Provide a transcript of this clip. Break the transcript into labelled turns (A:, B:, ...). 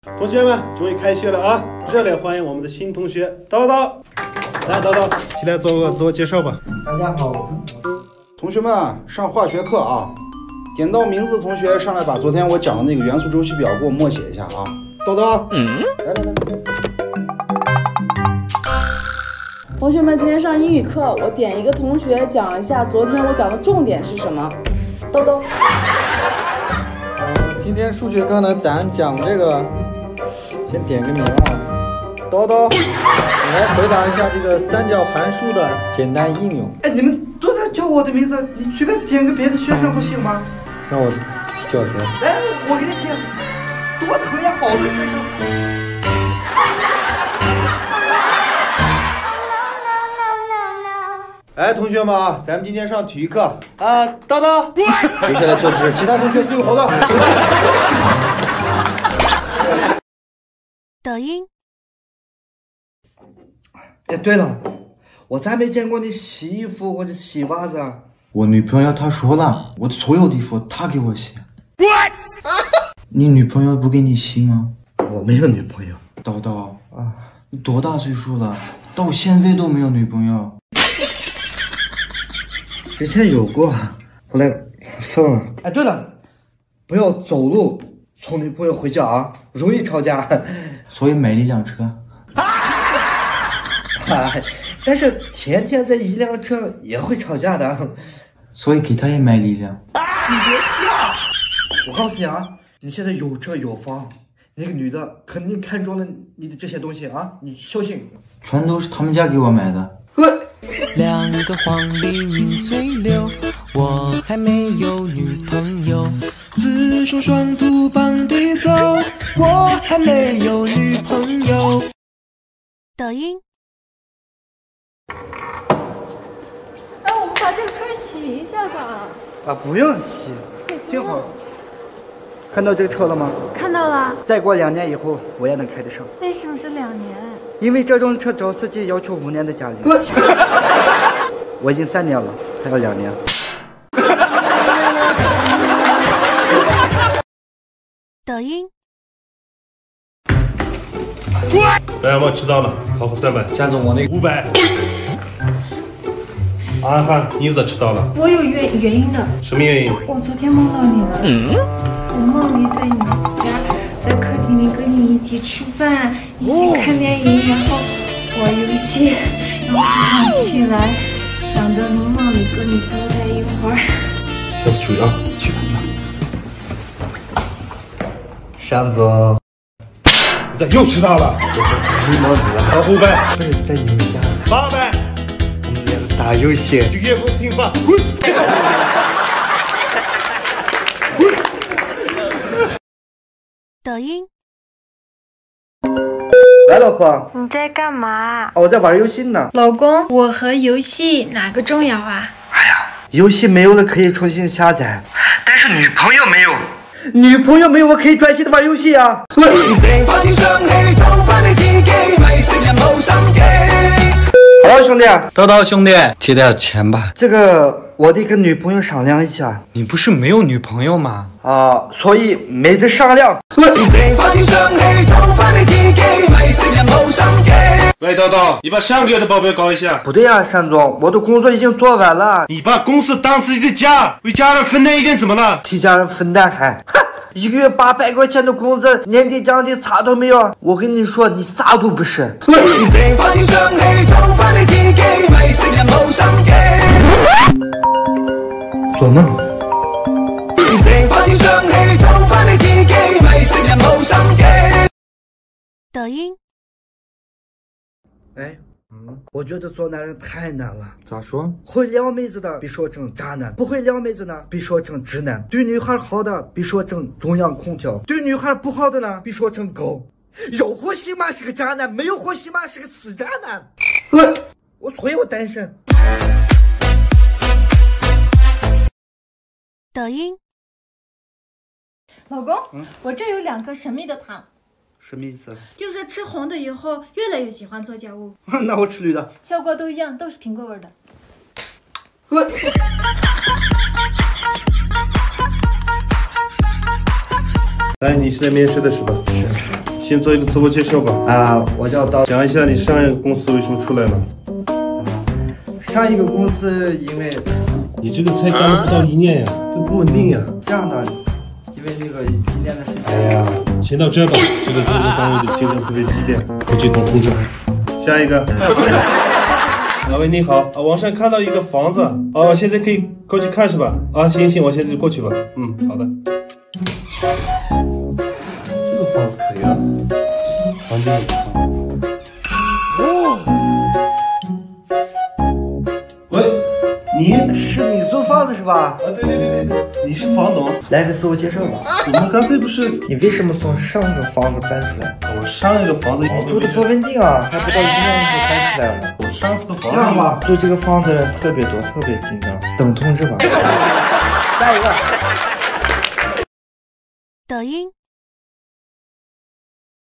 A: 同学们终于开学了啊！热烈欢迎我们的新同学叨叨。来，叨叨，起来做个自我介绍吧。
B: 大家好，
C: 同学们，上化学课啊！点到名字的同学上来把昨天我讲的那个元素周期表给我默写一下啊！叨叨，来。
D: 同学们，今天上英语课，我点一个同学讲一下昨天我讲的重点是什么。豆豆。
B: 今天数学课呢，咱讲这个，先点个名啊。叨叨，你来回答一下这个三角函数的简单应用。
E: 哎，你们都在叫我的名字，你随便点个别的学生不行吗？
B: 让我叫谁？
E: 哎，我给你点，多疼呀，好多学生。
C: 哎，同学们啊，咱们今天上体育课啊，叨叨，留下来坐直，其他同学自由活动。
F: 抖音。
E: 哎，对了，我咋没见过你洗衣服或者洗袜子啊？
G: 我女朋友她说了，我的所有的衣服她给我洗。你女朋友不给你洗吗？
E: 我没有女朋友。
G: 叨叨啊，你多大岁数了？到现在都没有女朋友。
E: 之前有过，后来分了。哎，对了，不要走路送女朋友回家啊，容易吵架。
G: 所以买了一辆车。
E: 但是天天在一辆车也会吵架的。
G: 所以给他也买了一辆。
E: 你别笑！我告诉你啊，你现在有车有房，那个女的肯定看中了你的这些东西啊，你小心。
G: 全都是他们家给我买的。
H: 两个黄鹂鸣翠柳，我还没有女朋友。雌雄双兔傍对走，我还没有女朋友。
F: 抖音。
D: 哎，我们把这个车洗一下咋？
E: 啊，不用洗，挺好。看到这个车了吗？
F: 看到了。
E: 再过2年以后，我也能开得上。
F: 为什么是2年？
E: 因为这种车找司机要求5年的驾龄。我已经3年了，还要2年。
F: 抖音。
A: 来，我迟到了，考核300。
B: 夏总，我那个
A: 500。阿汉，你咋迟到了？
I: 我有原因的。
A: 什么原因？
I: 我昨天梦到你了。我梦里在你家，在客厅里跟你一起吃饭，一起看电影，然后玩游戏，然后不想起来，想着能梦里跟你多待一会儿。
A: 下次注意啊，去吧。
E: 尚总，
A: 你咋又迟到了？
E: 梦到你了。
A: 考500。
E: 不是在你们家。
A: 800。
E: 我们俩打游戏。
A: 去岳父听话，滚！
F: 抖音。
E: 来，老婆。
F: 你在干嘛？
E: 我在玩游戏呢。
I: 老公，我和游戏哪个重要啊？
E: 哎呀，游戏没有了可以重新下载，但是女朋友没有。女朋友没有，我可以专心的玩游戏啊。好，兄弟。
B: 叨叨兄弟，借点钱吧。
E: 这个我得跟女朋友商量一下。
B: 你不是没有女朋友吗？
E: 啊，所以没得商量。
A: 喂，叨叨，你把上个月的报表搞一下。
E: 不对呀，单总，我的工作已经做完了。
A: 你把公司当自己的家，为家人分担一点怎么了？
E: 替家人分担还，哼，1个月800块钱的工资，年底奖金啥都没有。我跟你说，你啥都不是。做梦。
F: 抖音。
E: 哎，我觉得做男人太难了。
B: 咋说？
E: 会撩妹子的比说成渣男，不会撩妹子呢比说成直男，对女孩好的比说成中央空调，对女孩不好的呢比说成狗。有货喜马是个渣男，没有货喜马是个死渣男。所以我单身。
F: 抖音。
I: 老公，我这有2颗神秘的糖。
E: 什么意思？
I: 就是吃红的以后越来越喜欢做家务。
E: 那我吃绿的。
I: 效果都一样，都是苹果味的。
A: 哎，你是来面试的是吧？
E: 是。
A: 先做一个自我介绍吧。
E: 啊，我叫刀。
A: 讲一下你上一个公司为什么出来了？
E: 上一个公司因为
A: 你这个才干了不到1年呀，这不稳定呀。
E: 这样的，因为那个今年的事情。
A: 哎呀，先到这吧。这个工作单位的竞争特别激烈，不接通通知。下一个。喂，你好，网上看到一个房子，现在可以过去看是吧？行，我现在就过去吧。好的。这个房子可以啊，房间也不错。喂，
E: 你租房子是吧？
A: 对，你是房东。
E: 来个自我介绍吧。
A: 我们刚才不是？
E: 你为什么从上个房子搬出来？
A: 我上一个房子
E: 你住的不稳定啊，还不到1年就搬出来了。
A: 我上次的房子。
E: 这样吧，住这个房子的人特别多，特别紧张，等通知吧。下一个。
F: 抖音。